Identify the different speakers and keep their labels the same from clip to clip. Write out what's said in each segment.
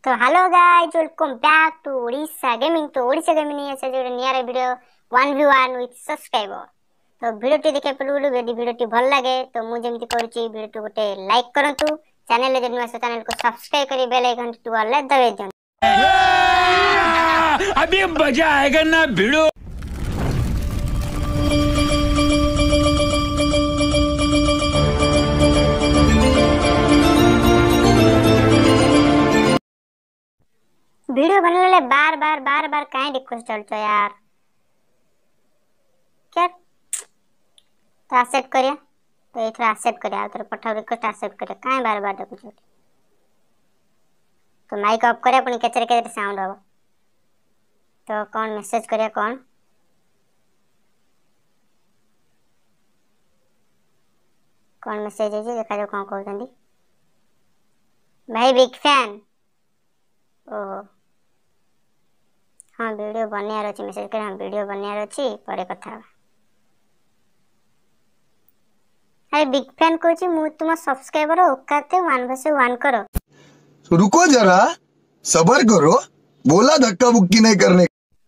Speaker 1: तो hello guys, welcome back to Odisha gaming. तो Odisha gaming नहीं है जो नियर वीडियो 1v1 विथ सब्सक्राइबर। तो वीडियो टी देखा पूर्व यदि वीडियो टी भल लगे तो मुझे जमी करुच्ची वीडियो टी गोटे लाइक करंतु, चैनल रे नुआ चैनल को सब्सक्राइब करी बेल आइकन टू ऑल दबाई दियंतु।
Speaker 2: अभी मजा आएगा ना भिड़ो।
Speaker 1: वीडियो बनने बार बार कहीं रिक्वेस्ट चलतो यार, क्या तो एक्सेप्ट करिया। तो ये एक्सेप्ट करिया तो पठाओ रिक्वेस्ट एक्सेप्ट करिया, कहीं बार बार देखो। तो माइक ऑफ करिया पुणी केचरे केचरे साउंड हो। तो कौन मैसेज करिया, कौन मैसेज है देखा जाओ कौन कहते भाई बिग फैन। ओहो हाँ वीडियो बनार अच्छी मेसेज कर, हाँ वीडियो बनार अच्छी पर कथा। अरे बिग फैन कहूँ मु तुम सब्सक्राइबर औकात 1v1 करो।
Speaker 3: रुको जरा सबर करो, बोला धक्का बुक्की नहीं करने।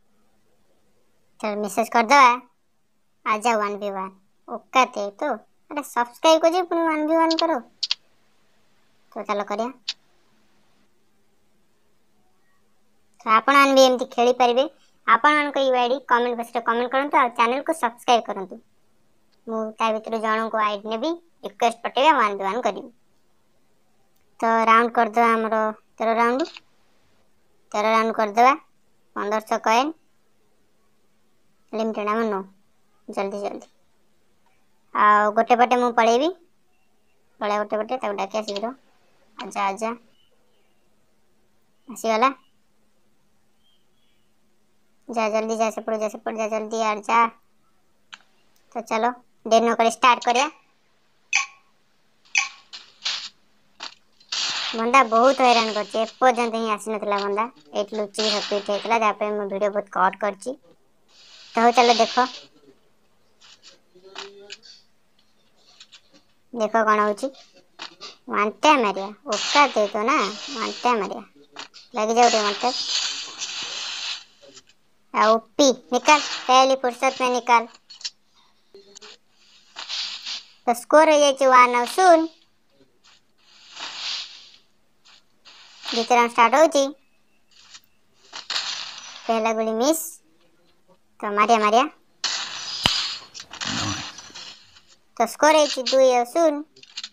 Speaker 1: चल मैसेज कर दो, आजा 1v1 औकात है तो। अरे सब्सक्राइब को जी पुणी 1v1 करो। तो चलो करिया। तो आपण मान भी एमती खेली परिबे। आपण मान को यूआईडी कमेंट बॉक्स रे कमेंट करंतु और चैनल को सब्सक्राइब करंतु। मु ता भीतर जणों को आईडी नेबी, रिक्वेस्ट पटेबे 1v1 करी। तो राउंड कर दो हमरो 13 राउंड कर देबा। 1500 कॉइन लिमिटेड हम नो जल्दी आ गोटे पटे मु पळेबी, पळे गोटे पटे ताको डाकिया शीघ्र। आजा आसी गला, जा जल्दी जा सेपड़ जा जल्दी यार जा। तो चलो देर न कर स्टार्ट करिया। बंदा बहुत हैरान करछि, एपर्यंत ही आसी नथला बंदा। एट लुची सब पीठ हेतला जापे मो वीडियो बहुत कट करछि। तो चलो देखो कौन होछि। वांटे मारिया औकात है तो ना, वांटे मारिया लग जाओ रे वांटे। ओपी निकाल, पहली फुर्सत में निकाल। तो स्कोर हो जाए 1-0। द्वितीय राउंड स्टार्ट होची। पहला गोली मिस। तो मारिया तो स्कोर है 2-0।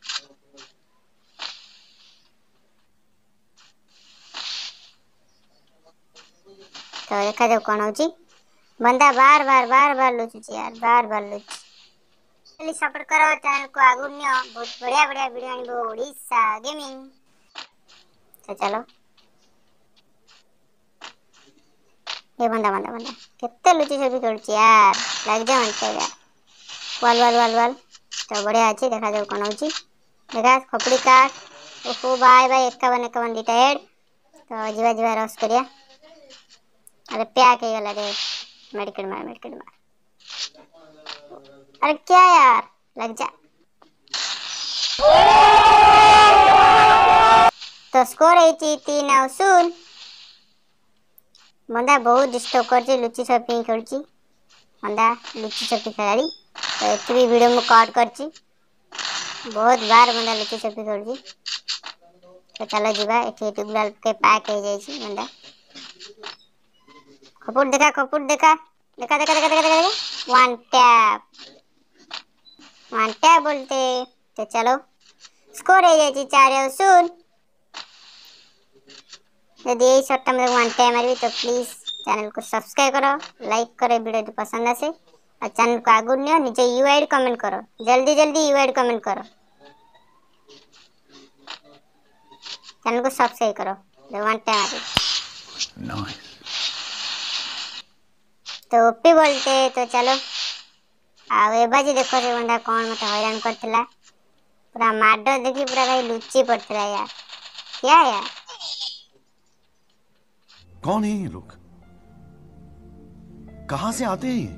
Speaker 1: तो देखा जाओ कौन होची। बंदा बार लुचुची यार, बार लुच। चलिए सपोर्ट करो चैनल को, आगु नियो बहुत बढ़िया वीडियो आनिबो ओडिशा गेमिंग। तो चलो ये बंदा केते लुची सब खेलुची यार, लग जा मनते यार। वाल तो बढ़िया अच्छी। देखा जाओ कौन होची। देखा खोपड़ी काट। ओहो भाई 51 दिटा हेड। तो जीवा रस करिया। अरे प्याक है गला रे, मेडिकेट मार। अरे क्या यार, लग जा। तो स्कोर है 3-0। बंदा बहुत डिस्टर्ब करछि, लुची छपी खेलछि। बंदा लुची छपी खेलाड़ी। तो एत भी वीडियो में कट करछि, बहुत बार बंदा लुची छपी खेलछि। तो चलो जीवा एठी गुलाल के पैक हो जाइछि बंदा। खपुट देखा वन टैप बोलते। तो चलो स्कोर हो जाइछि 4-0। यदि यही शॉट में वन टाइम मारबी तो प्लीज चैनल को सब्सक्राइब करो, लाइक करो, वीडियो जो पसंद आसे और चैनल को आगु नियो। नीचे यूआईडी कमेंट करो, जल्दी यूआईडी कमेंट करो। चैनल को सब्सक्राइब करो जो वन टाइम मारबी। तो ओपी बोलते। तो चलो आ बाजी देखो से बंदा कौन मत हैरान करथिला। पूरा माडो देखी पूरा भाई लुची पड़थिला यार, क्या यार।
Speaker 2: कौन है ये लोग, कहां से आते हैं?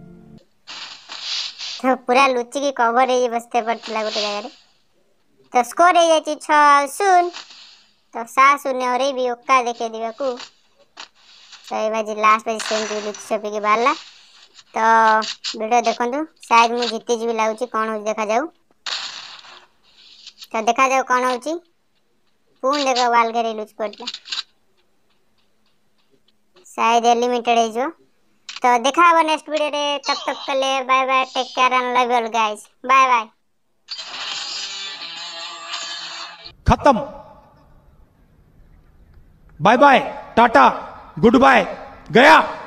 Speaker 1: तो पूरा लुची की कवर है बसते पड़थिला गोटे जगह रे। तो स्कोर है 6-0। तो सा शून्य और भी ओक्का देखे दिवाकू सही बाजी लास्ट बाजी सेम लुचि छपी के बाहरला तो वीडियो देखंतु शायद मु जीती जी लागुची कोन हो देखा जाऊ तो देखा जाऊ कोन होची पुन देखो वाल घेरी लुच पड़ता शायद लिमिटेड है जो तो देखा अब नेक्स्ट वीडियो रे तब तक के लिए bye bye take care and love you all guys bye bye
Speaker 4: खत्म bye bye tata good bye गया।